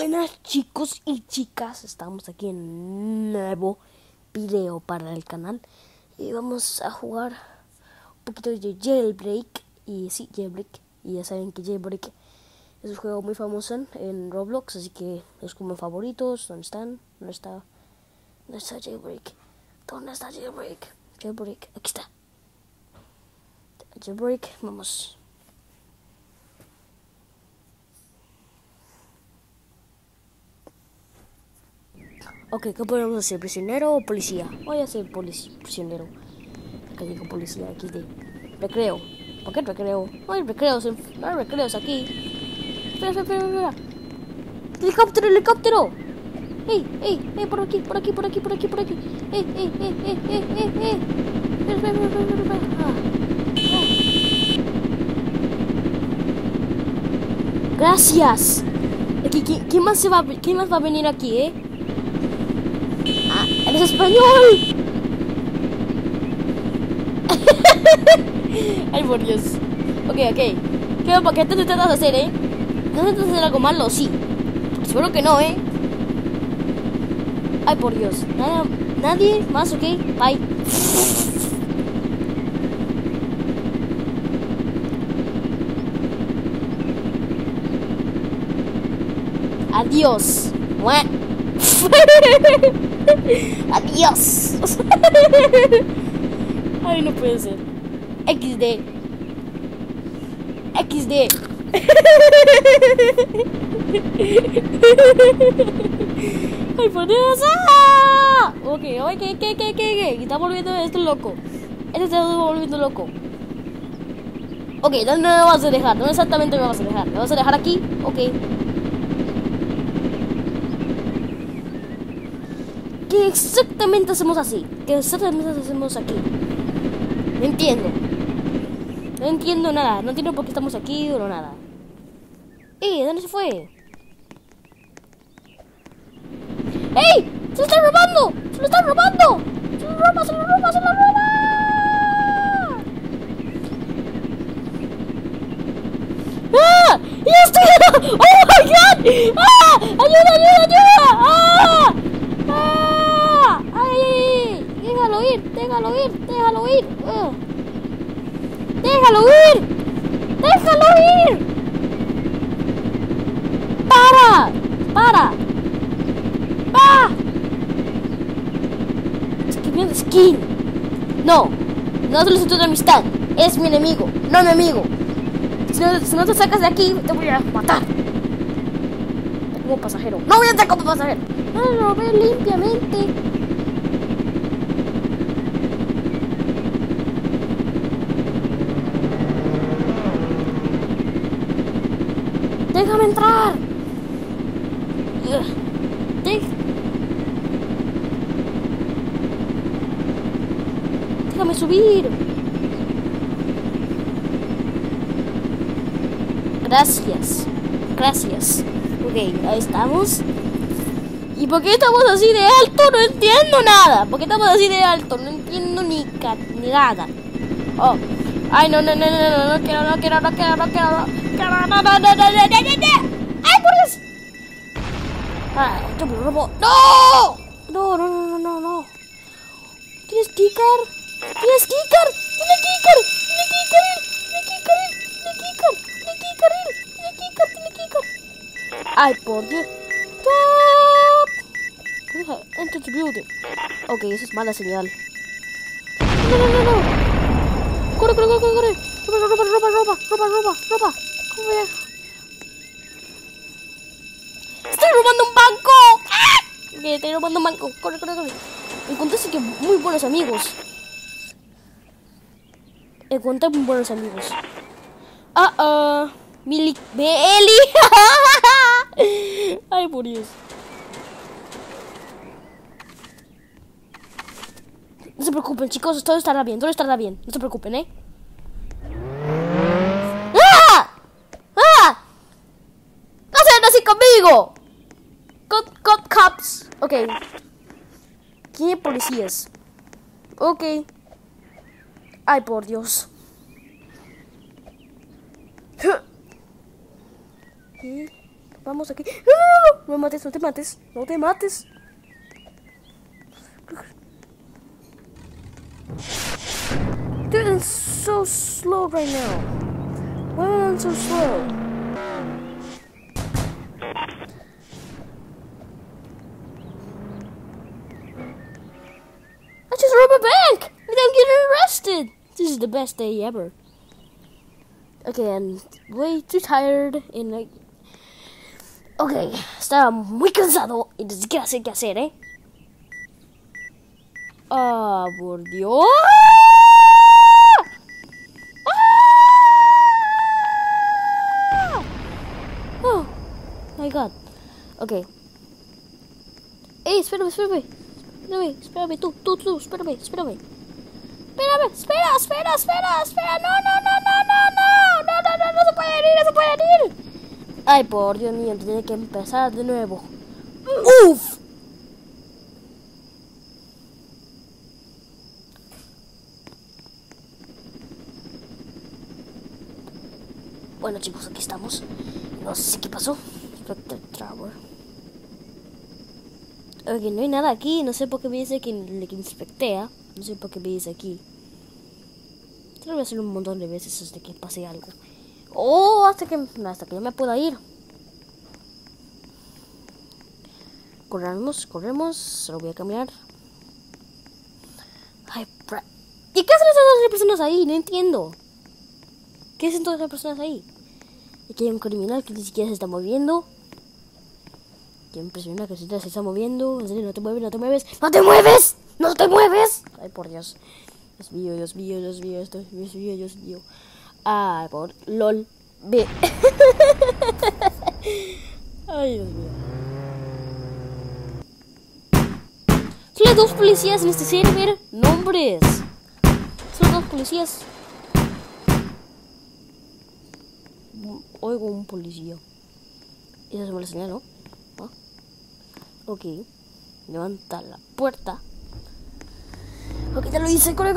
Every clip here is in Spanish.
Buenas chicos y chicas, estamos aquí en un nuevo video para el canal y vamos a jugar un poquito de Jailbreak. Y sí, Jailbreak, y ya saben que Jailbreak es un juego muy famoso en Roblox, así que es como favoritos. ¿Dónde están? ¿Dónde está Jailbreak? ¿Dónde está Jailbreak? Jailbreak, aquí está Jailbreak, vamos. Ok, ¿qué podemos hacer? ¿Prisionero o policía? Voy a ser prisionero. Acá digo policía, XD. Recreo. ¿Por qué recreo? No hay recreos, no hay recreos aquí. Espera. ¡Helicóptero, helicóptero! ¡Ey! Por aquí! ¡Ey! Espera. Gracias. ¿Quién más va a venir aquí, ¡eres español! Ay, por Dios. Ok. ¿Qué te tratas de hacer, ¿No te tratas de hacer algo malo? Sí. Seguro que no, Ay, por Dios. Nadie más, ok. Bye. Adiós. Adiós. Ay, no puede ser. XD. Ay, por Dios. Ok. ¿Qué? Está volviendo esto loco. Este está volviendo loco. Ok, ¿dónde me vas a dejar? ¿Dónde exactamente me vas a dejar? ¿Me vas a dejar aquí? Ok. ¿Qué exactamente hacemos así? ¿Qué exactamente hacemos aquí? No entiendo nada. No entiendo por qué estamos aquí o nada. ¿Dónde se fue? ¡Ey! ¡Se lo están robando! ¡Se lo roba! ¡Ah! ¡Ya estoy! ¡Oh my god! ¡Ah! ¡Ayuda! ¡Ay! ¡Déjalo ir! ¡Déjalo ir! ¡Para! Skin. No solicito de amistad. Es mi enemigo, no mi amigo. Si no te sacas de aquí, te voy a matar. Como pasajero. No voy a entrar como pasajero. No lo robé limpiamente. Déjame entrar. Déjame subir. Gracias. Ok, ahí estamos. ¿Y por qué estamos así de alto? No entiendo nada. ¿Por qué estamos así de alto? No entiendo ni nada. Oh. Ay, no quiero. ¡Ay, por Dios! Yo me robo. ¡No! ¿Tienes kicker? Ay, por Dios. Enter the building. Ok, eso es mala señal. No. Corre. Ropa. ¡Estoy robando un banco! ¡Ah! Estoy robando un banco. Corre. Encontré que muy buenos amigos. Eli. Ay, por Dios. No se preocupen, chicos, todo estará bien. No se preocupen, ¡Ah! ¡No sean así conmigo! Got cops. Ok. ¿Quién policías? Ok. Ay, por Dios. Vamos aquí. ¡Ah! No me mates, no te mates, no te mates. Dude, I'm so slow right now. Why am I so slow? I just robbed a bank without getting arrested. This is the best day ever. Okay, I'm way too tired and like... Okay, estaba muy cansado y no sé qué hacer, ¿eh? Ah, por Dios. Oh my god. Okay. Ey, espérame, tú, espérame. Espera, no se pueden ir. Ay, por Dios mío, tiene que empezar de nuevo. ¡Uf! Bueno, chicos, aquí estamos. No sé qué pasó. Spectre Tower. Ok, no hay nada aquí. No sé por qué me dice que inspectea. No sé por qué me dice aquí. Te lo voy a hacer un montón de veces hasta que pase algo. Oh, hasta que yo me pueda ir. Corremos. Solo voy a caminar. Ay, ¿y qué hacen esas dos personas ahí? No entiendo. ¿Qué hacen todas las personas ahí? Aquí hay un criminal que ni siquiera se está moviendo. Qué impresionante que se está moviendo. En serio, no te mueves. ¡No te mueves! Ay, por Dios. Dios mío. Ay, por LOL. Ve. Ay, Dios mío. Solo hay 2 policías en este server. ¡Nombres! Solo 2 policías. Oigo un policía. Esa es una señal, ¿no? ¿Ah? Ok. Levanta la puerta. Ok, ya lo hice. Corre.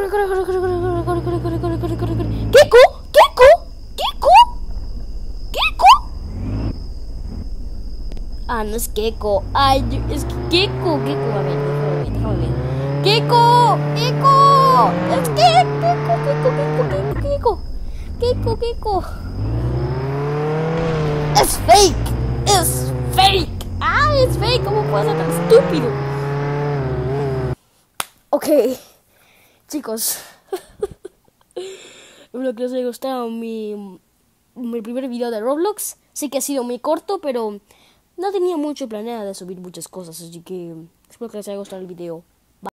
¿Keko? Ah, no es Keko. Ay, es Keko. A ver, déjame ver. ¡Keko! Es Keko. Es fake. Ah, es fake. ¿Cómo puede ser tan estúpido? Ok, chicos. Espero que os haya gustado mi primer video de Roblox. Sí que ha sido muy corto, pero no tenía mucho planeado de subir muchas cosas, así que espero que les haya gustado el video.